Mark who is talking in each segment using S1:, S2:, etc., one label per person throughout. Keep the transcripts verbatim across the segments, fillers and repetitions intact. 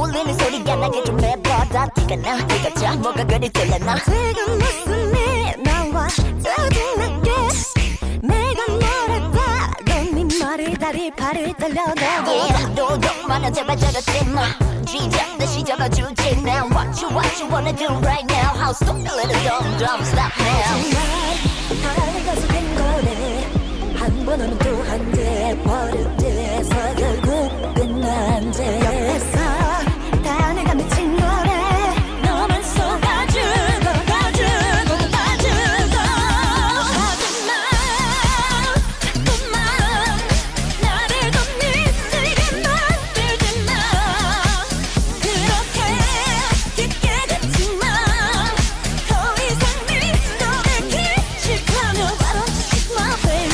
S1: 울리는 소리가 나게 좀 해봐다 티가 나 네가 자 뭐가 그리 들려나 지금 무슨 일 나와 짜증나게 내가 뭐랄까 넌네 머리 다리 발을 떨려도 yeah, 도둑 많아 제발 저러지마 쥐잡 다시 잡아주지 now What you what you wanna do right now How stupid little dumb dumb stop now
S2: 하늘 가서 된 거네 한 번 오면 또 한 대 버릇돼서 결국 끝난 제 옆에서 다 내가 미친 거래 너만 속아주고 가주고 가주고 하지마 자꾸만 나를 더 미치게 만들지마 그렇게 깊게 듣지마 더 이상 네 너를 기식하며 Why don't you shoot my baby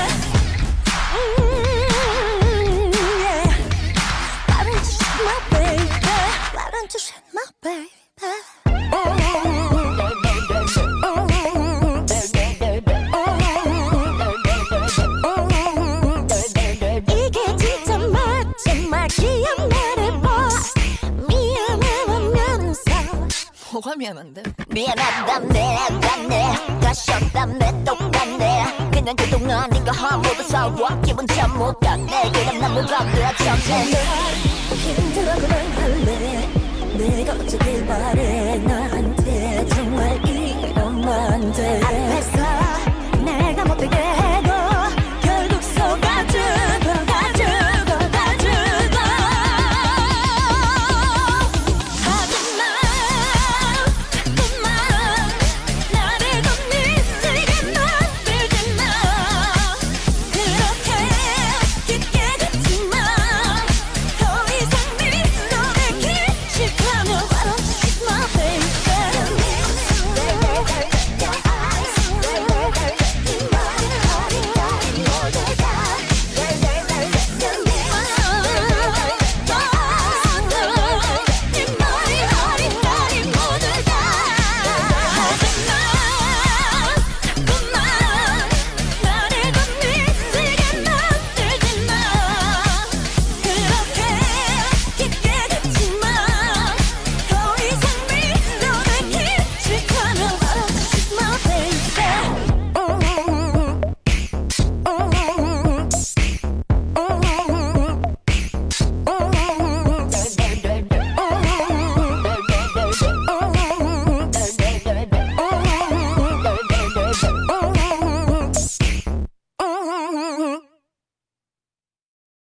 S2: Mm, yeah. Why don't you shoot my baby? Why don't you shoot my baby? 이게 진짜 마지막 기억 말해봐 미안해하면서
S3: 뭐가 미안한데?
S1: 미안하다 내가 내가 쉬었다네 똑같네 그냥 그동안 네가 한 모두 싸워 기분 참 못갔네 그럼 난 뭐가 그래 천천히
S2: 힘들어 그만 할래 내가 어쩌길 바래 너